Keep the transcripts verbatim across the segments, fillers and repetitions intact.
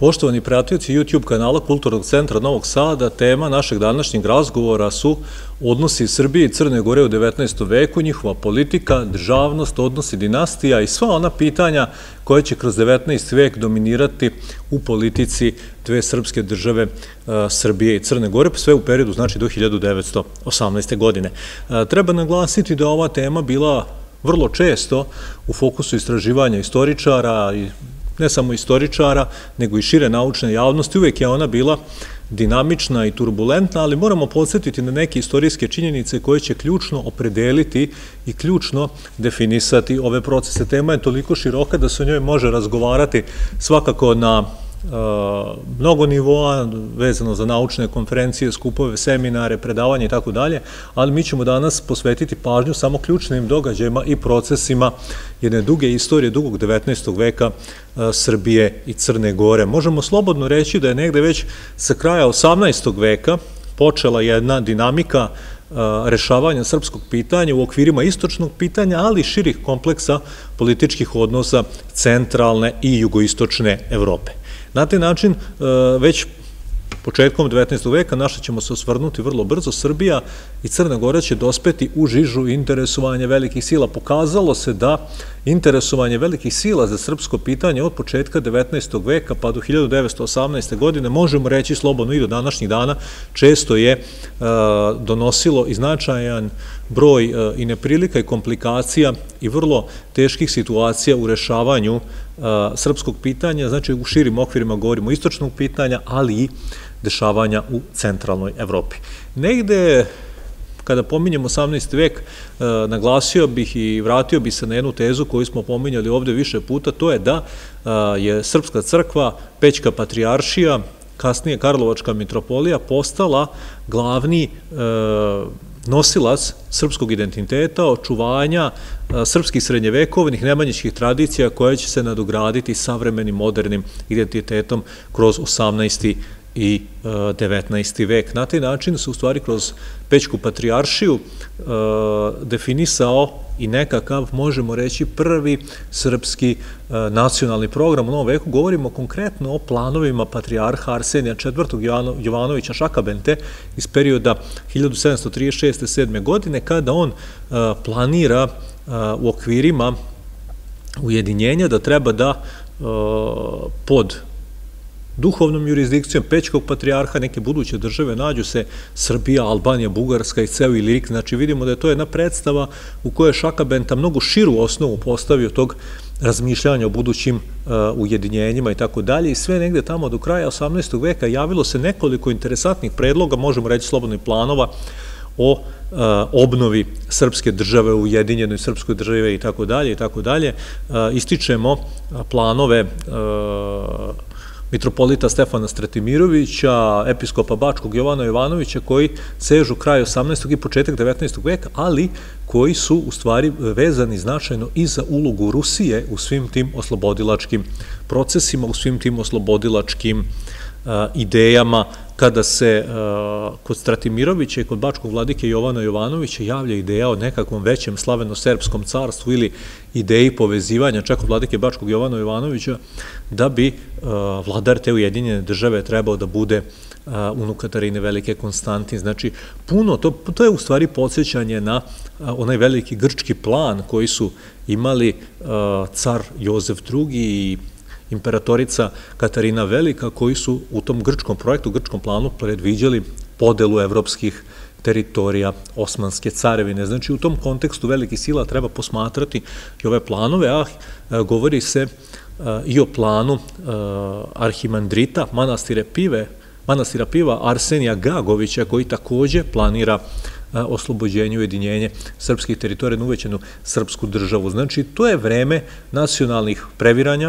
Poštovani pratioci YouTube kanala Kulturnog centra Novog Sada, tema našeg današnjeg razgovora su odnosi Srbije i Crne Gore u devetnaestom veku, njihova politika, državnost, odnosi dinastija i sva ona pitanja koje će kroz devetnaesti vek dominirati u politici dve srpske države, Srbije i Crne Gore, sve u periodu, znači, do hiljadu devetsto osamnaeste. godine. Treba naglasiti da ova tema bila vrlo često u fokusu istraživanja istoričara i ne samo istoričara, nego i šire naučne javnosti. Uvek je ona bila dinamična i turbulentna, ali moramo podsjetiti na neke istorijske činjenice koje će ključno opredeliti i ključno definisati ove procese. Tema je toliko široka da se o njoj može razgovarati svakako na mnogo nivoa, vezano za naučne konferencije, skupove, seminare, predavanje i tako dalje, ali mi ćemo danas posvetiti pažnju samo ključnim događajima i procesima jedne duge istorije, dugog devetnaestog veka Srbije i Crne Gore. Možemo slobodno reći da je negde već sa kraja osamnaestog veka počela jedna dinamika rešavanja srpskog pitanja u okvirima istočnog pitanja, ali i širih kompleksa političkih odnosa centralne i jugoistočne Evrope. Na taj način, već početkom devetnaestog veka, našta ćemo se osvrnuti vrlo brzo, Srbija i Crna Gora će dospeti u žižu interesovanja velikih sila. Pokazalo se da interesovanje velikih sila za srpsko pitanje od početka devetnaestog veka pa do hiljadu devetsto osamnaeste. godine, možemo reći slobodno i do današnjih dana, često je donosilo i značajan broj i neprilika i komplikacija i vrlo teških situacija u rešavanju srpskog pitanja, znači u širim okvirima govorimo istočnog pitanja, ali i dešavanja u centralnoj Evropi. Negde, kada pominjem osamnaesti vek, naglasio bih i vratio bih se na jednu tezu koju smo pominjali ovde više puta, to je da je Srpska crkva, Pećka patrijaršija, kasnije Karlovačka mitropolija, postala glavni nosilac srpskog identiteta, očuvanja srpskih srednjevekovnih nemanjićkih tradicija koje će se nadograditi savremenim modernim identitetom kroz osamnaesti i devetnaesti vek. Na taj način se u stvari kroz Pećku patrijaršiju definisao i nekakav, možemo reći, prvi srpski nacionalni program u novom veku. Govorimo konkretno o planovima patrijarha Arsenija četvrtog. Jovanovića Šakabente iz perioda hiljadu sedamsto trideset šeste do sedme. godine, kada on planira u okvirima ujedinjenja da treba da pod duhovnom jurisdikcijom Pećkog patrijarha neke buduće države nađu se Srbija, Albanija, Bugarska i ceo Ilirik. Znači vidimo da je to jedna predstava u kojoj je Šakabenta mnogo širu osnovu postavio tog razmišljanja o budućim ujedinjenjima i tako dalje. I sve negde tamo do kraja osamnaestog veka javilo se nekoliko interesantnih predloga, možemo reći slobodnih planova, o obnovi srpske države, ujedinjenoj srpskoj države i tako dalje i tako dalje. Ističemo planove mitropolita Stefana Stratimirovića, episkopa Bačkog Jovana Jovanovića, koji sežu kraj osamnaestog i početak devetnaestog veka, ali koji su u stvari vezani značajno i za ulogu Rusije u svim tim oslobodilačkim procesima, u svim tim oslobodilačkim idejama, kada se kod Stratimirovića i kod Bačkog vladike Jovana Jovanovića javlja ideja o nekakvom većem slaveno-serbskom carstvu ili ideji povezivanja čak od vladike Bačkog Jovana Jovanovića, da bi vladar te ujedinjene države trebao da bude unuk Katarine Velike Konstantin. Znači, puno, to, to je u stvari podsjećanje na onaj veliki grčki plan koji su imali car Jozef drugi i imperatorica Katarina Velika, koji su u tom grčkom projektu, grčkom planu predviđali podelu evropskih teritorija Osmanske carevine. Znači, u tom kontekstu velikih sila treba posmatrati i ove planove, a govori se i o planu arhimandrita manastira Pive, manastira Piva Arsenija Gagovića, koji takođe planira oslobođenje i ujedinjenje srpskih teritorija na uvećenu srpsku državu. Znači, to je vreme nacionalnih previranja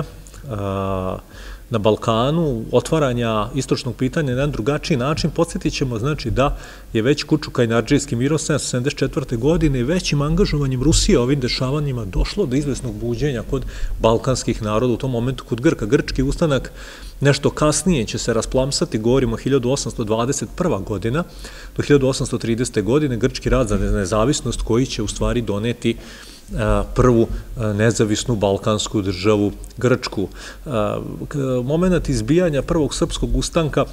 na Balkanu, otvaranja istočnog pitanja na jedan drugačiji način. Podsjetit ćemo, znači, da je već Kučukaj-Narđijski mirom sedamsto sedamdeset četvrte. godine većim angažovanjem Rusije ovim dešavanjima došlo do izvesnog buđenja kod balkanskih naroda, u tom momentu kod Grka. Grčki ustanak nešto kasnije će se rasplamsati, govorimo hiljadu osamsto dvadeset prva godina, do hiljadu osamsto tridesete godine Grčki rat za nezavisnost koji će u stvari doneti prvu nezavisnu balkansku državu Grčku. Moment izbijanja prvog srpskog ustanka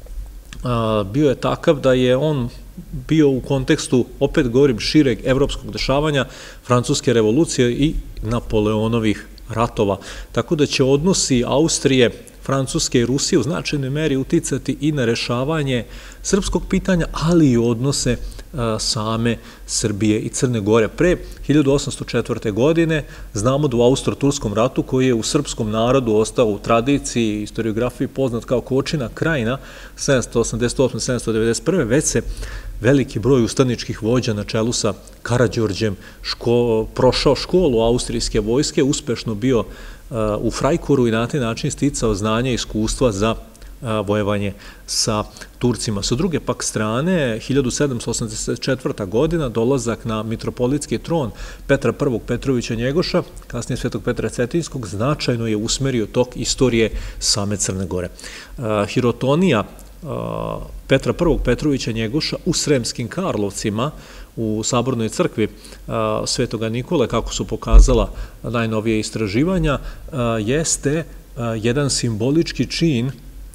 bio je takav da je on bio u kontekstu, opet govorim, šireg evropskog dešavanja, Francuske revolucije i Napoleonovih ratova. Tako da će odnosi Austrije, Francuske i Rusije u značajnoj meri uticati i na rešavanje srpskog pitanja, ali i odnose same Srbije i Crne Gore. Pre hiljadu osamsto četvrte. godine znamo da u Austro-Turskom ratu, koji je u srpskom narodu ostao u tradiciji i historiografiji poznat kao Kočina krajina, sedamsto osamdeset osme. do sedamsto devedeset prve. već se veliki broj ustaničkih vođa na čelu sa Karađorđem prošao školu austrijske vojske, uspešno bio u Frajkoru i na taj način sticao znanja i iskustva za vojevanje sa Turcima. Sa druge pak strane, hiljadu sedamsto osamdeset četvrta. godina, dolazak na mitropolitski tron Petra prvog. Petrovića Njegoša, kasnije Svetog Petra Cetinjskog, značajno je usmerio tok istorije same Crne Gore. Hirotonija Petra prvog. Petrovića Njegoša u Sremskim Karlovcima, u Sabornoj crkvi Svetoga Nikole, kako su pokazala najnovije istraživanja, jeste jedan simbolički čin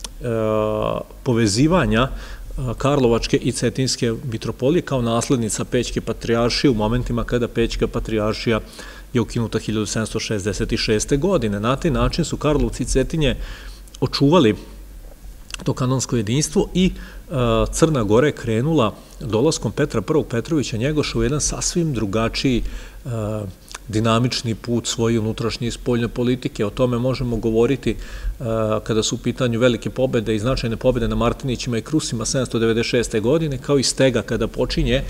povezivanja Karlovačke i Cetinjske mitropolije kao naslednica Pećke patrijaršije u momentima kada Pećka patrijaršija je ukinuta hiljadu sedamsto šezdeset šeste. godine. Na taj način su Karlovci i Cetinje očuvali to kanonsko jedinstvo i Crna Gora je krenula dolaskom Petra prvog. Petrovića Njegoša u jedan sasvim drugačiji dinamični put svoje unutrašnje i spoljne politike. O tome možemo govoriti kada su u pitanju velike pobede i značajne pobede na Martinićima i Krusima sedamsto devedeset šeste. godine, kao i Stega kada počinje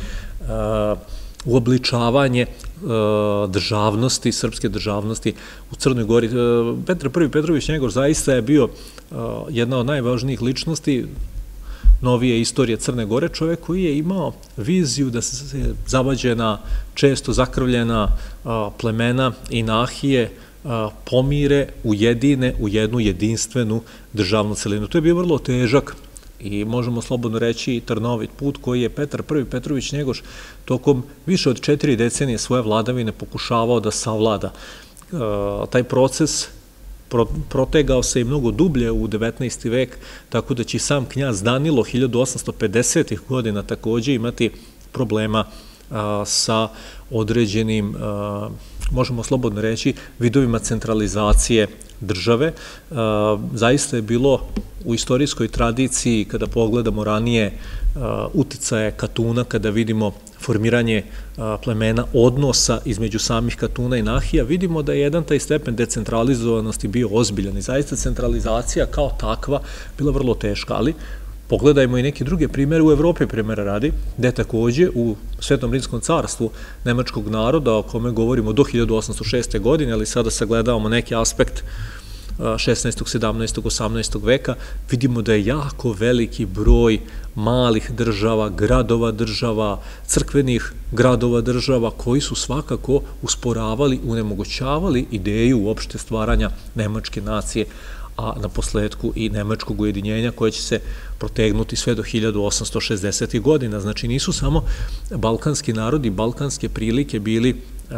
uobličavanje državnosti, srpske državnosti u Crnoj Gori. Petar prvi. Petrović Njegoš zaista je bio jedna od najvažnijih ličnosti novije istorije Crne Gore, čovjek koji je imao viziju da se zavađena, često zakrvljena plemena i nahije pomire, ujedine u jednu jedinstvenu državnu celinu. To je bio vrlo težak i možemo slobodno reći i trnovit put koji je Petar prvi. Petrović Njegoš tokom više od četiri decenije svoje vladavine pokušavao da savlada. Taj proces protegao se i mnogo dublje u devetnaesti. vek, tako da će i sam knjaz Danilo hiljadu osamsto pedesetih. godina takođe imati problema sa određenim, možemo slobodno reći, vidovima centralizacije države. Zaista je bilo u istorijskoj tradiciji, kada pogledamo ranije uticaje Katuna, kada vidimo formiranje plemena, odnosa između samih Katuna i Nahija, vidimo da je jedan taj stepen decentralizovanosti bio ozbiljan i zaista centralizacija kao takva bila vrlo teška, ali pogledajmo i neke druge primere u Evropi, primjera radi, gde takođe u Svetom Rimskom carstvu nemačkog naroda, o kome govorimo do hiljadu osamsto šeste. godine, ali sada sagledavamo neki aspekt šesnaestog, sedamnaestog, osamnaestog. veka, vidimo da je jako veliki broj malih država, gradova država, crkvenih gradova država, koji su svakako usporavali, unemogućavali ideju uopšte stvaranja nemačke nacije, a na posledku i nemačkog ujedinjenja koje će se protegnuti sve do hiljadu osamsto šezdesetih. godina. Znači nisu samo balkanski narodi, balkanske prilike bili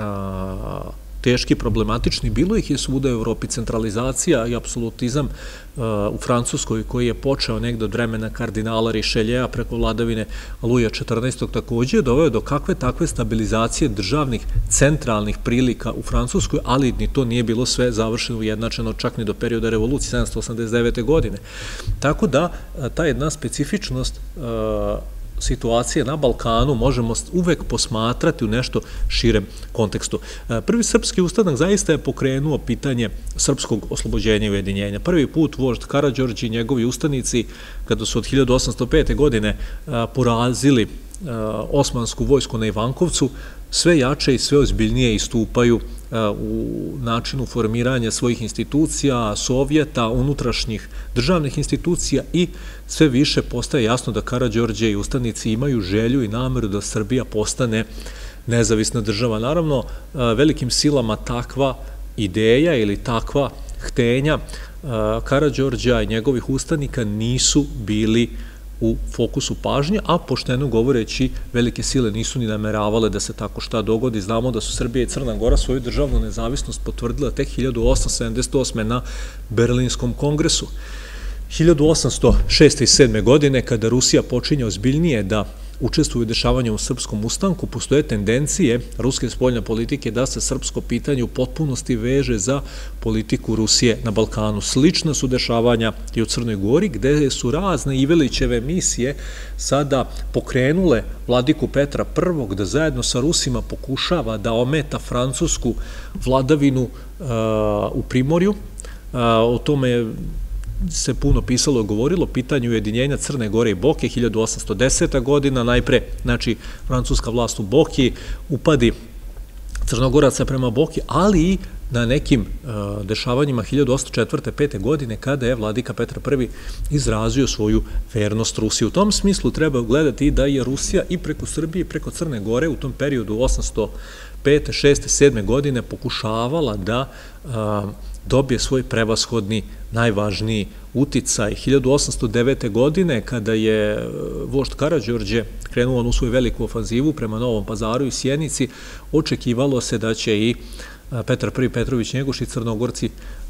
teški, problematični, bilo ih je svuda u Evropi. Centralizacija i apsolutizam u Francuskoj, koji je počeo negde od vremena kardinala Rišeljeja preko vladavine Luja četrnaestog. takođe je doveo do kakve takve stabilizacije državnih centralnih prilika u Francuskoj, ali ni to nije bilo sve završeno ujednačeno čak ni do perioda revolucije sedamsto osamdeset devete. godine. Tako da ta jedna specifičnost situacije na Balkanu možemo uvek posmatrati u nešto širem kontekstu. Prvi srpski ustanak zaista je pokrenuo pitanje srpskog oslobođenja i ujedinjenja. Prvi put vožd Karađorđe i njegovi ustanici, kada su od hiljadu osamsto pete. godine porazili osmansku vojsku na Ivankovcu, sve jače i sve ozbiljnije istupaju u načinu formiranja svojih institucija, sovjeta, unutrašnjih državnih institucija i sve više postaje jasno da Karađorđe i ustanici imaju želju i nameru da Srbija postane nezavisna država. Naravno, velikim silama takva ideja ili takva htenja Karađorđa i njegovih ustanika nisu bili u fokusu pažnje, a pošteno govoreći velike sile nisu ni nameravale da se tako šta dogodi. Znamo da su Srbija i Crna Gora svoju državnu nezavisnost potvrdila tek hiljadu osamsto sedamdeset osme. na Berlinskom kongresu. hiljadu osamsto šeste i sedme. godine, kada Rusija počinje ozbiljnije da učestvuju u dešavanju u srpskom ustanku, postoje tendencije ruske spoljne politike da se srpsko pitanje u potpunosti veže za politiku Rusije na Balkanu. Slična su dešavanja i u Crnoj Gori, gde su razne Ivelićeve misije sada pokrenule vladiku Petra Prvog da zajedno sa Rusima pokušava da ometa francusku vladavinu u Primorju. O tome se puno pisalo i govorilo, pitanje ujedinjenja Crne Gore i Boke, hiljadu osamsto deseta. godina, najpre, znači, francuska vlast u Boki, upadi Crnogoraca prema Boki, ali i na nekim dešavanjima hiljadu osamsto četvrte. pete. godine, kada je vladika Petar Prvi izrazio svoju vernost Rusiji. U tom smislu treba gledati da je Rusija i preko Srbije i preko Crne Gore u tom periodu osamsto pete, šeste, sedme. godine pokušavala da dobije svoj prevashodni, najvažniji uticaj. hiljadu osamsto devete. godine, kada je vožd Karađorđe krenuo u svoju veliku ofanzivu prema Novom Pazaru i Sjenici, očekivalo se da će i Petar Prvi Petrović Njegoš i Crnogorci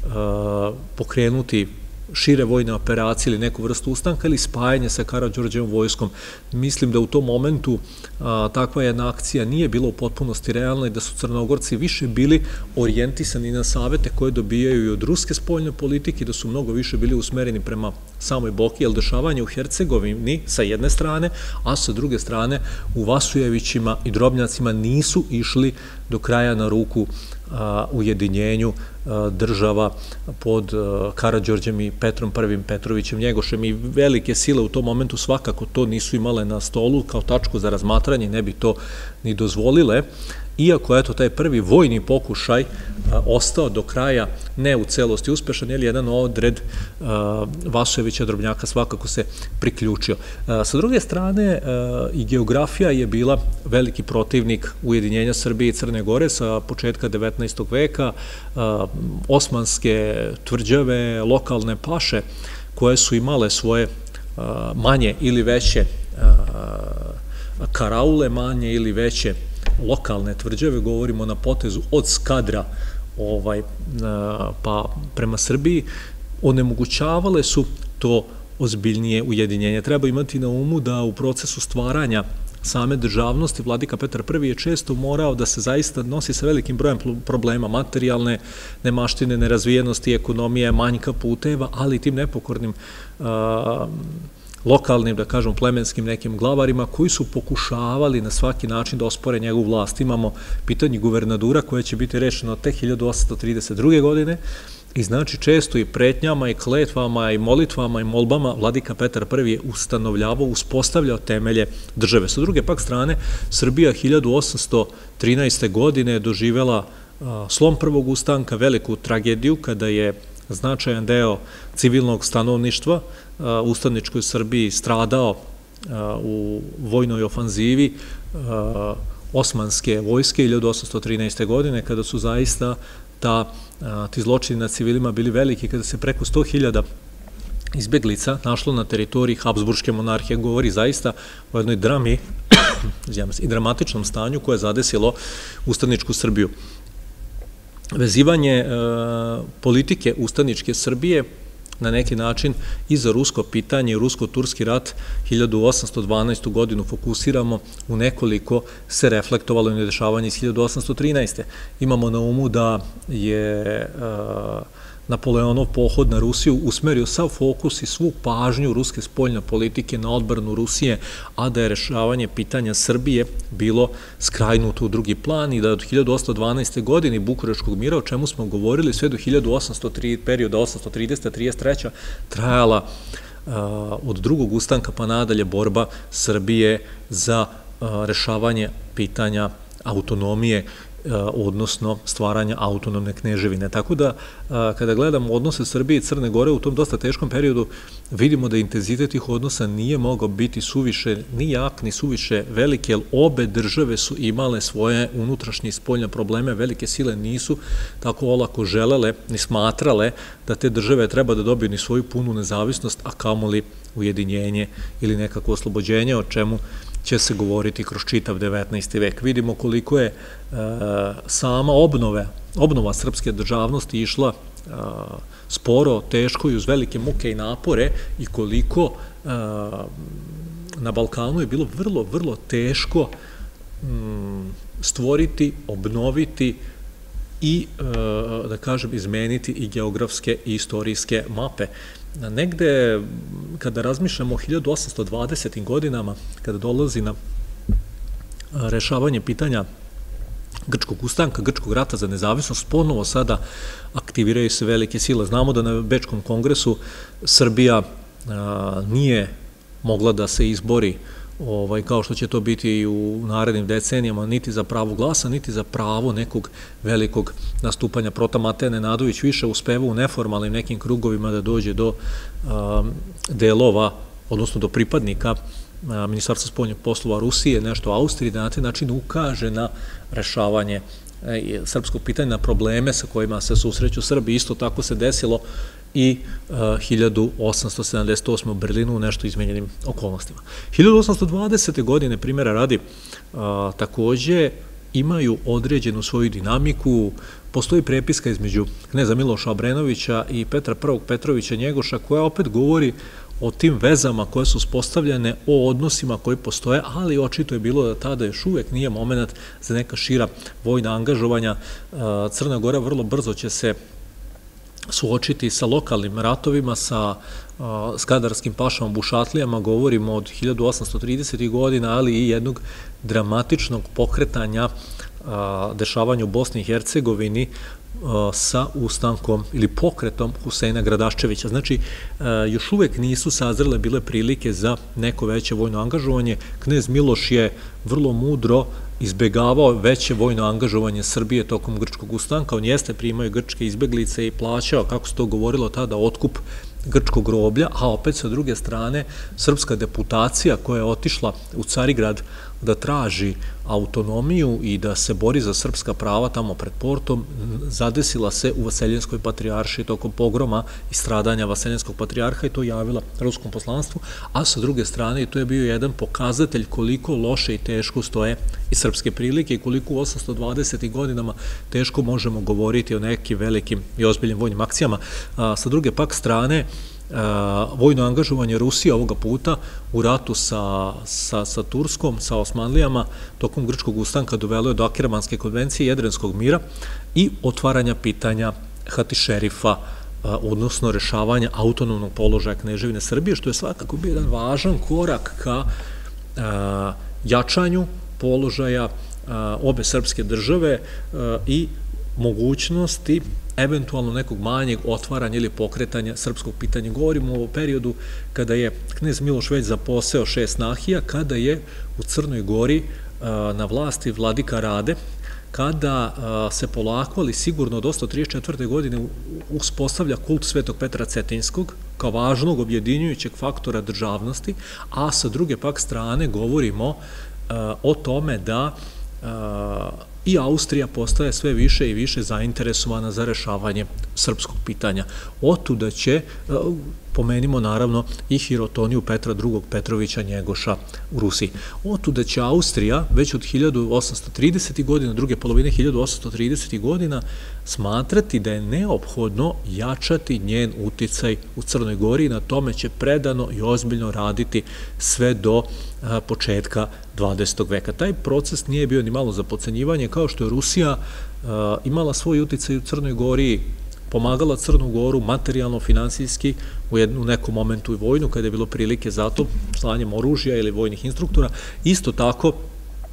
pokrenuti šire vojne operacije ili neku vrstu ustanka ili spajanje sa Karađorđevom vojskom. Mislim da u tom momentu takva jedna akcija nije bila u potpunosti realna i da su Crnogorci više bili orijentisani na savete koje dobijaju i od ruske spoljne politike, da su mnogo više bili usmereni prema samoj Boki, jer dešavanje u Hercegovini sa jedne strane, a sa druge strane u Vasujevićima i Drobnjacima nisu išli do kraja na ruku ujedinjenju država pod Karađorđem i Petrom Prvim Petrovićem Njegošem, i velike sile u tom momentu svakako to nisu imale na stolu kao tačku za razmatranje, ne bi to ni dozvolile, iako eto taj prvi vojni pokušaj ostao do kraja ne u celosti uspešan, jer jedan odred Vasujevića Drobnjaka svakako se priključio. Sa druge strane, i geografija je bila veliki protivnik ujedinjenja Srbije i Crne Gore sa početka devetnaestog. veka, osmanske tvrđave, lokalne paše koje su imale svoje manje ili veće karaule, manje ili veće lokalne tvrđave, govorimo na potezu od Skadra pa prema Srbiji, onemogućavale su to ozbiljnije ujedinjenje. Treba imati na umu da u procesu stvaranja same državnosti vladika Petar Prvi je često morao da se zaista nosi sa velikim brojem problema, materijalne nemaštine, nerazvijenosti, ekonomije, manjka puteva, ali i tim nepokornim lokalnim, da kažem, plemenskim nekim glavarima koji su pokušavali na svaki način da ospore njegovu vlast. Imamo pitanje guvernadura koje će biti rešeno tek hiljadu osamsto trideset druge. godine i znači često i pretnjama i kletvama i molitvama i molbama vladika Petar Prvi je ustanovljavao, uspostavljao temelje države. Sa druge pak strane, Srbija hiljadu osamsto trinaeste. godine je doživela slom prvog ustanka, veliku tragediju kada je značajan deo civilnog stanovništva u ustaničkoj Srbiji stradao u vojnoj ofanzivi osmanske vojske hiljadu osamsto trinaeste. godine, kada su zaista ti zločini nad civilima bili veliki, kada se preko sto hiljada izbeglica našlo na teritoriji Habsburške monarhije. Govori zaista o jednoj drami i dramatičnom stanju koje je zadesilo ustaničku Srbiju. Vezivanje politike ustaničke Srbije na neki način i za rusko pitanje i rusko-turski rat hiljadu osamsto dvanaestu. godinu fokusiramo u nekoliko se reflektovalo i na dešavanje iz hiljadu osamsto trinaeste. Imamo na umu da je Napoleonov pohod na Rusiju usmerio sav fokus i svu pažnju ruske spoljne politike na odbranu Rusije, a da je rešavanje pitanja Srbije bilo skrajnuto u drugi plan i da od hiljadu osamsto dvanaeste. godine Bukureškog mira, o čemu smo govorili, sve do hiljadu osamsto perioda osamsto trideseta do trideset treće. trajala od drugog ustanka pa nadalje borba Srbije za rešavanje pitanja autonomije odnosno stvaranja autonomne kneževine. Tako da, kada gledamo odnose Srbije i Crne Gore u tom dosta teškom periodu, vidimo da intenzitet tih odnosa nije mogao biti suviše ni jak, ni suviše velik, jer obe države su imale svoje unutrašnje i spoljne probleme. Velike sile nisu tako olako želele, ni smatrale da te države treba da dobiju ni svoju punu nezavisnost, a kamoli ujedinjenje ili nekako oslobođenje, o čemu će se govoriti kroz čitav devetnaesti vek. Vidimo koliko je sama obnove, obnova srpske državnosti išla sporo, teško i uz velike muke i napore i koliko na Balkanu je bilo vrlo, vrlo teško stvoriti, obnoviti i, da kažem, izmeniti i geografske i istorijske mape. Negde, kada razmišljamo o hiljadu osamsto dvadesetim godinama, kada dolazi na rešavanje pitanja Grčkog ustanka, Grčkog rata za nezavisnost, ponovo sada aktiviraju se velike sile. Znamo da na Bečkom kongresu Srbija nije mogla da se izbori, kao što će to biti i u narednim decenijama, niti za pravo glasa, niti za pravo nekog velikog nastupanja. Prota Mateja Nenadović više uspeva u neformalnim nekim krugovima da dođe do delova, odnosno do pripadnika Ministarstva spoljnih poslova Rusije, nešto Austrije, da na taj način ukaže na rešavanje srpskog pitanja, na probleme sa kojima se susreću Srbi. Isto tako se desilo i hiljadu osamsto sedamdeset osme. u Berlinu u nešto izmenjenim okolnostima. hiljadu osamsto dvadesete. godine, primjera radi, takođe imaju određenu svoju dinamiku. Postoji prepiska između kneza Miloša Obrenovića i Petra Prvog Petrovića Njegoša, koja opet govori o tim vezama koje su uspostavljene, o odnosima koji postoje, ali očito je bilo da tada još uvek nije moment za neka šira vojna angažovanja. Crna Gora vrlo brzo će se suočiti sa lokalnim ratovima, sa skadarskim pašama, bušatlijama, govorimo od hiljadu osamsto tridesetih. godina, ali i jednog dramatičnog pokretanja dešavanja u Bosni i Hercegovini sa ustankom ili pokretom Huseina Gradaščevića. Znači, još uvek nisu sazrele bile prilike za neko veće vojno angažovanje. Knez Miloš je vrlo mudro izbegavao veće vojno angažovanje Srbije tokom Grčkog ustanka. On jeste primao grčke izbeglice i plaćao, kako se to govorilo tada, otkup grčkog groblja, a opet sa druge strane srpska deputacija koja je otišla u Carigrad da traži autonomiju i da se bori za srpska prava tamo pred portom, zadesila se u Vaseljenskoj patrijaršiji tokom pogroma i stradanja Vaseljenskog patrijarha i to javila ruskom poslanstvu, a sa druge strane to je bio jedan pokazatelj koliko loše i teško stoje i srpske prilike i koliko u osamsto dvadesetim. godinama teško možemo govoriti o nekim velikim i ozbiljnim vojnim akcijama. Sa druge pak strane, vojno angažovanje Rusije ovoga puta u ratu sa, sa, sa Turskom, sa Osmanlijama, tokom Grčkog ustanka dovelo je do Akiramanske konvencije, Jedrenskog mira i otvaranja pitanja Hatišerifa, odnosno rešavanja autonomnog položaja Kneževine Srbije, što je svakako bio jedan važan korak ka a, jačanju položaja a, obe srpske države a, i mogućnosti eventualno nekog manjeg otvaranja ili pokretanja srpskog pitanja. Govorimo o periodu kada je knez Miloš već zaposeo šest nahija, kada je u Crnoj Gori na vlasti vladika Rade, kada se polako, ali sigurno od osamsto trideset četvrte. godine uspostavlja kult Svetog Petra Cetinjskog kao važnog objedinjujućeg faktora državnosti, a sa druge pak strane govorimo o tome da i Austrija postaje sve više i više zainteresovana za rešavanje srpskog pitanja. Otuda će, pomenimo naravno i hirotoniju Petra Drugog Petrovića Njegoša u Rusiji. Otuda će Austrija već od hiljadu osamsto tridesetih. godina, druge polovine hiljadu osamsto tridesetih. godina, smatrati da je neophodno jačati njen uticaj u Crnoj Gori i na tome će predano i ozbiljno raditi sve do početka dvadesetog. veka. Taj proces nije bio ni malo za podcenjivanje, kao što je Rusija imala svoj uticaj u Crnoj Gori, pomagala Crnu Goru materijalno, finansijski, u nekom momentu i vojnu, kada je bilo prilike za to, slanjem oružja ili vojnih instruktora. Isto tako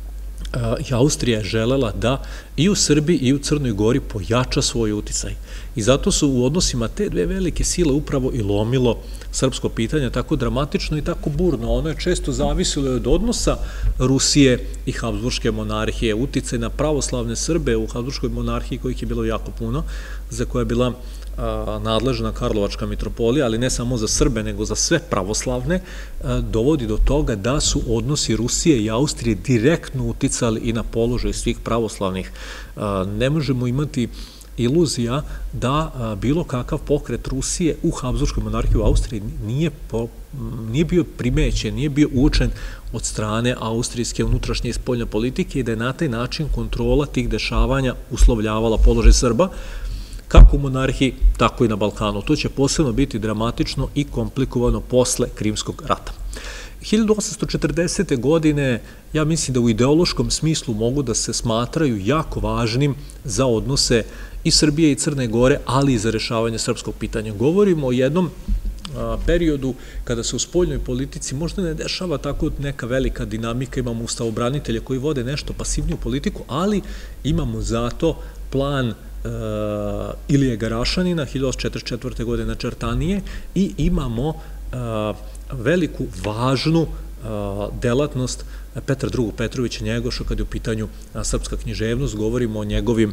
i Austrija je želela da i u Srbiji i u Crnoj Gori pojača svoj uticaj. I zato su u odnosima te dve velike sile upravo i lomilo srpsko pitanje tako dramatično i tako burno. Ono je često zavisilo od odnosa Rusije i Habsburške monarhije. Uticaj na pravoslavne Srbe u Habsburškoj monarhiji, kojih je bilo jako puno, za koje je bila nadležna Karlovačka mitropolija, ali ne samo za Srbe, nego za sve pravoslavne, dovodi do toga da su odnosi Rusije i Austrije direktno uticali i na položaj svih pravoslavnih. Ne možemo imati iluzija da bilo kakav pokret Rusije u Habsburškoj monarhiji u Austriji nije bio primećen, nije bio uočen od strane austrijske unutrašnje i spoljne politike i da je na taj način kontrola tih dešavanja uslovljavala položaj Srba, kako u monarhiji, tako i na Balkanu. To će posebno biti dramatično i komplikovano posle Krimskog rata. hiljadu osamsto četrdesete. godine, ja mislim da u ideološkom smislu mogu da se smatraju jako važnim za odnose i Srbije i Crne Gore, ali i za rešavanje srpskog pitanja. Govorimo o jednom periodu kada se u spoljnoj politici možda ne dešava tako neka velika dinamika, imamo ustavobranitelje koji vode nešto pasivniju politiku, ali imamo zato plan Ilije Garašanina, hiljadu osamsto četrdeset četvrte. godine načrtanije, i imamo veliku, važnu delatnost Petra drugog. Petrovića Njegoša kada je u pitanju srpska književnost. Govorimo o njegovim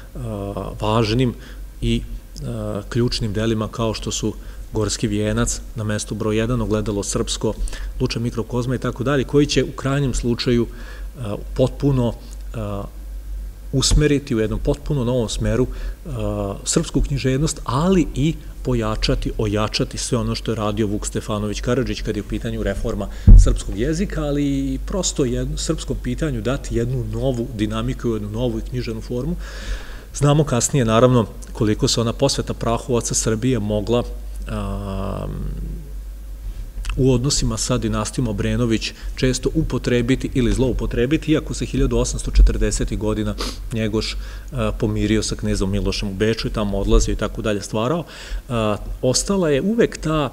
važnim i ključnim delima kao što su Gorski vijenac na mestu broj jedan, Ogledalo srpsko, Luča mikrokozma i tako dalje, koji će u krajnjem slučaju potpuno usmeriti u jednom potpuno novom smeru srpsku književnost, ali i pojačati, ojačati sve ono što je radio Vuk Stefanović Karadžić kada je u pitanju reforma srpskog jezika, ali i prosto srpskom pitanju dati jednu novu dinamiku, jednu novu književnu formu. Znamo kasnije, naravno, koliko se ona posveta prahovaca Srbije mogla u odnosima sa dinastijom Obrenović često upotrebiti ili zloupotrebiti, iako se hiljadu osamsto četrdesetih. godina Njegoš pomirio sa knezom Milošem u Beču i tamo odlazio i tako dalje stvarao. Ostala je uvek ta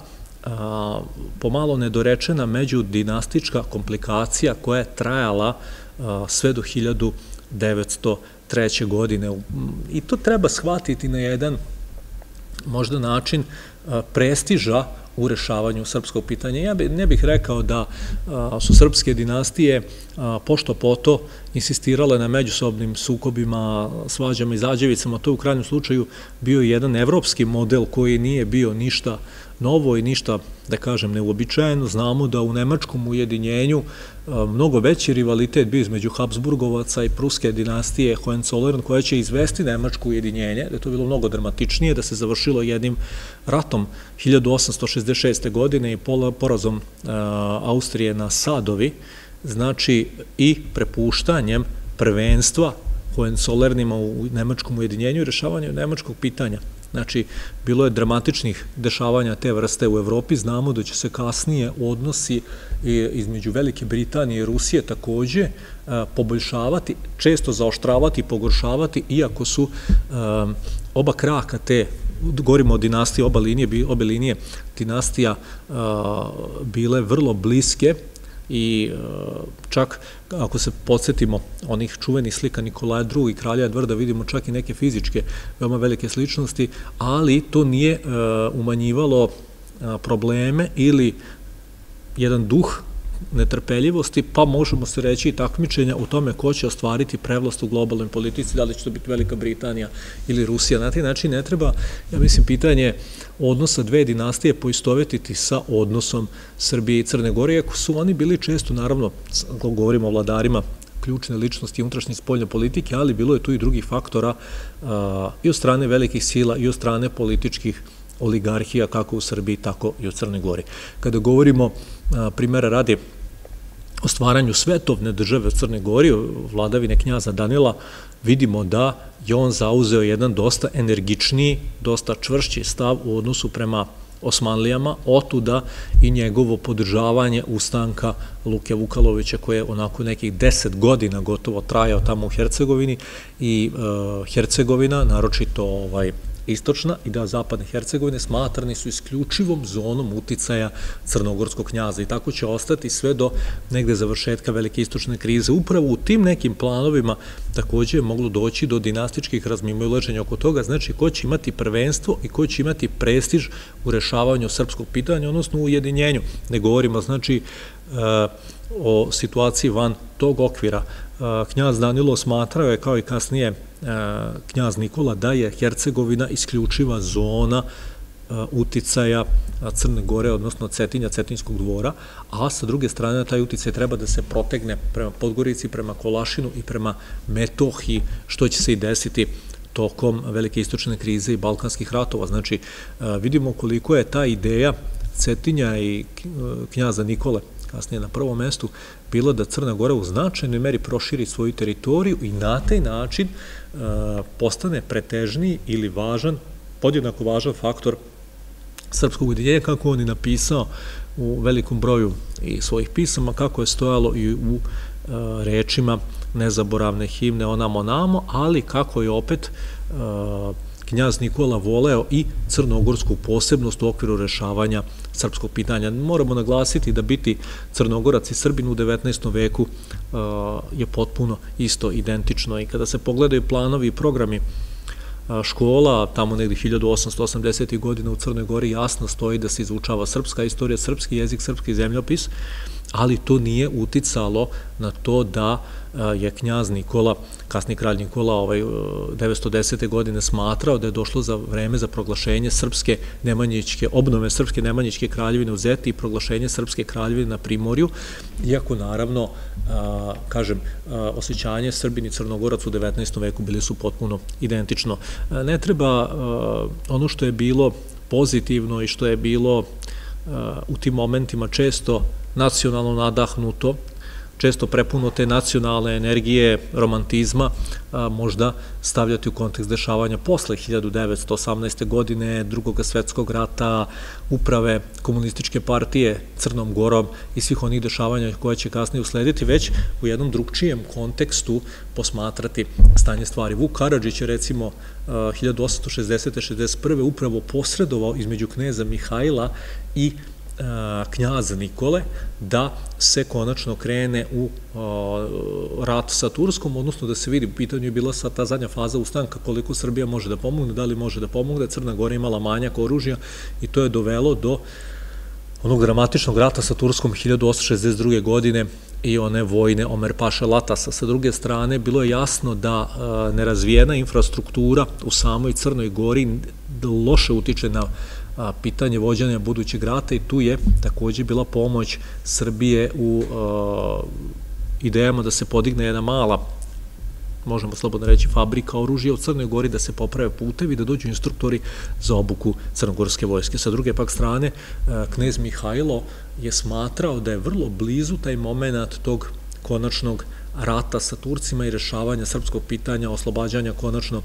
pomalo nedorečena međudinastička komplikacija koja je trajala sve do hiljadu devetsto treće. godine. I to treba shvatiti na jedan možda način prestiža u rešavanju srpskog pitanja. Ja ne bih rekao da su srpske dinastije pošto poto insistirale na međusobnim sukobima, svađama i zađevicama. To je u krajnjem slučaju bio jedan evropski model koji nije bio ništa novo i ništa, da kažem, neuobičajeno. Znamo da u nemačkom ujedinjenju mnogo veći rivalitet bio između Habsburgovaca i pruske dinastije Hohenzollern, koja će izvesti nemačko ujedinjenje, da je to bilo mnogo dramatičnije, da se završilo jednim ratom hiljadu osamsto šezdeset šeste. godine i porazom Austrije na Sadovi, znači i prepuštanjem prvenstva Hohenzollernima u nemačkom ujedinjenju i rešavanju nemačkog pitanja. Znači, bilo je dramatičnih dešavanja te vrste u Evropi. Znamo da će se kasnije odnosi između Velike Britanije i Rusije takođe poboljšavati, često zaoštravati i pogoršavati, iako su oba kraka te, govorimo o dinastiji, oba linije, obe linije dinastija bile vrlo bliske. I čak, ako se podsjetimo onih čuvenih slika Nikolaja drugog. i kralja Edvarda, vidimo čak i neke fizičke veoma velike sličnosti, ali to nije umanjivalo probleme ili jedan duh netrpeljivosti, pa možemo se reći i takmičenja u tome ko će ostvariti prevlast u globalnoj politici, da li će to biti Velika Britanija ili Rusija. Na taj način ne treba, ja mislim, pitanje odnosa dve dinastije poistovetiti sa odnosom Srbije i Crne Gore, iako su oni bili često, naravno, govorimo o vladarima, ključne ličnosti unutrašnje i spoljne politike, ali bilo je tu i drugih faktora i od strane velikih sila i od strane političkih oligarhija, kako u Srbiji, tako i u Crnoj Gori. Kada govorimo, primjera radi, o stvaranju svetovne države u Crnoj Gori, vladavine knjaza Danila, vidimo da je on zauzeo jedan dosta energičniji, dosta čvršći stav u odnosu prema Osmanlijama, otuda i njegovo podržavanje ustanka Luke Vukalovića, koje je onako nekih deset godina gotovo trajao tamo u Hercegovini, i Hercegovina, naročito istočna i deo zapadne Hercegovine smatrani su isključivom zonom uticaja crnogorskog knjaza i tako će ostati sve do negde završetka velike istočne krize. Upravo u tim nekim planovima takođe je moglo doći do dinastičkih razmimoilaženja oko toga, znači ko će imati prvenstvo i ko će imati prestiž u rešavanju srpskog pitanja, odnosno u ujedinjenju. Ne govorimo, znači, o situaciji van tog okvira. Knjaz Danilo smatrao je, kao i kasnije knjaz Nikola, da je Hercegovina isključiva zona uticaja Crne Gore, odnosno Cetinja, Cetinjskog dvora, a sa druge strane taj uticaj treba da se protegne prema Podgorici, prema Kolašinu i prema Metohiji, što će se i desiti tokom velike istočne krize i balkanskih ratova. Znači, vidimo koliko je ta ideja Cetinja i knjaza Nikole, kasnije na prvom mestu, bila da Crna Gora u značajnoj meri proširi svoju teritoriju i na taj način postane pretežniji ili važan, podjednako važan faktor srpskog ujedinjenja, kako on je napisao u velikom broju i svojih pisama, kako je stojalo i u rečima nezaboravne himne Onamo namo, ali kako je opet knjaz Nikola voleo i crnogorsku posebnost u okviru rešavanja srpskog pitanja. Moramo naglasiti da biti Crnogorac i Srbin u devetnaestom veku je potpuno isto, identično, i kada se pogledaju planovi i programi škola, tamo negdje hiljadu osamsto osamdesetih godina u Crnoj Gori jasno stoji da se izučava srpska istorija, srpski jezik, srpski zemljopis, ali to nije uticalo na to da je knjaz Nikola, kasni kralj Nikola, ovaj devetsto desete godine smatrao da je došlo za vreme za proglašenje srpske nemanjičke, obnove srpske nemanjičke kraljevine u Zeti i proglašenje srpske kraljevine na Primorju, iako naravno, kažem, osjećanje Srbin i Crnogorac u devetnaestom veku bili su potpuno identično. Ne treba ono što je bilo pozitivno i što je bilo u tim momentima često nacionalno nadahnuto, često prepuno te nacionalne energije, romantizma, možda stavljati u kontekst dešavanja posle hiljadu devetsto osamnaeste. godine, Drugog svetskog rata, uprave komunističke partije Crnom Gorom i svih onih dešavanja koja će kasnije uslediti, već u jednom drugčijem kontekstu posmatrati stanje stvari. Vuk Karadžić je, recimo, hiljadu osamsto šezdesete šezdeset prve upravo posredovao između kneza Mihajla i knjaza Nikole da se konačno krene u rat sa Turskom, odnosno da se vidi, u pitanju je bila ta zadnja faza ustanka, koliko Srbija može da pomogne, da li može da pomogne. Crna Gora imala manjak oružja i to je dovelo do onog dramatičnog rata sa Turskom hiljadu osamsto šezdeset druge. godine i one vojne Omer Paše Latasa. Sa druge strane, bilo je jasno da nerazvijena infrastruktura u samoj Crnoj Gori loše utiče na pitanje vođenja budućeg rata i tu je takođe bila pomoć Srbije u idejama da se podigne jedna mala, možemo slobodno reći, fabrika oružja u Crnoj Gori, da se poprave putevi, da dođu instruktori za obuku crnogorske vojske. Sa druge pak strane, knez Mihajlo je smatrao da je vrlo blizu taj moment tog konačnog rata sa Turcima i rešavanja srpskog pitanja, oslobađanja konačno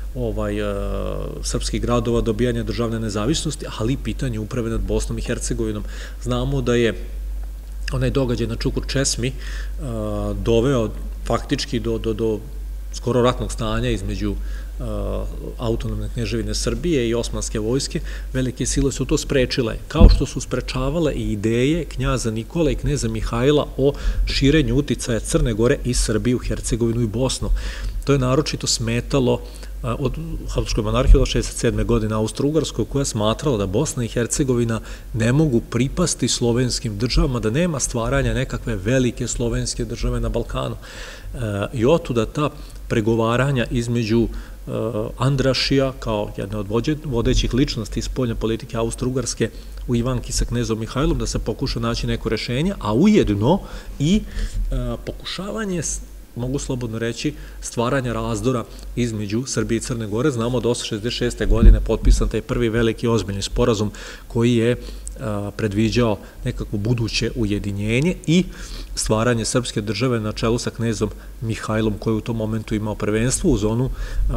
srpskih gradova, dobijanja državne nezavisnosti, ali i pitanje uprave nad Bosnom i Hercegovinom. Znamo da je onaj događaj na Čukur Česmi doveo faktički do skoro ratnog stanja između autonomne kneževine Srbije i osmanske vojske. Velike sile su to sprečile, kao što su sprečavale i ideje knjaza Nikola i kneza Mihajla o širenju uticaja Crne Gore i Srbiju, Hercegovinu i Bosnu. To je naročito smetalo od Habsburškoj monarhije od šezdeset sedme. godine Austro-Ugarskoj, koja je smatrala da Bosna i Hercegovina ne mogu pripasti slovenskim državama, da nema stvaranja nekakve velike slovenske države na Balkanu. I otuda ta pregovaranja između Andrašija, kao jedne od vodećih ličnosti iz spoljne politike Austro-Ugarske, u Ivanki sa knezom Mihajlom, da se pokuša naći neko rešenje, a ujedno i pokušavanje, mogu slobodno reći, stvaranja razdora između Srbije i Crne Gore. Znamo da osamsto šezdeset šeste. godine potpisan taj prvi veliki ozbiljni sporazum koji je predviđao nekako buduće ujedinjenje i stvaranje srpske države na čelu sa knezom Mihajlom, koji je u tom momentu imao prvenstvo uz onu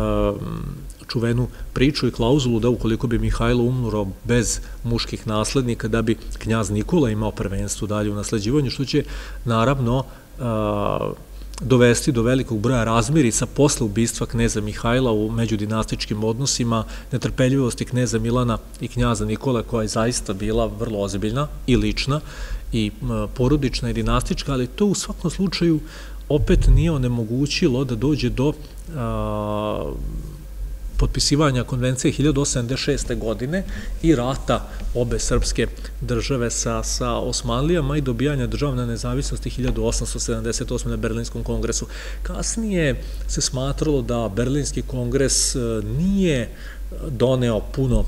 čuvenu priču i klauzulu da ukoliko bi Mihajlo umro bez muških naslednika, da bi knjaz Nikola imao prvenstvo dalje u nasleđivanju, što će naravno dovesti do velikog broja razmirica posle ubistva kneza Mihajla u međudinastičkim odnosima, netrpeljivosti kneza Milana i knjaza Nikole, koja je zaista bila vrlo ozbiljna i lična i porodična i dinastička, ali to u svakom slučaju opet nije onemogućilo da dođe do a, potpisivanja konvencije hiljadu osamsto sedamdeset šeste. godine i rata obe srpske države sa, sa Osmanlijama i dobijanja državne nezavisnosti hiljadu osamsto sedamdeset osme. na Berlinskom kongresu. Kasnije se smatralo da Berlinski kongres nije doneo puno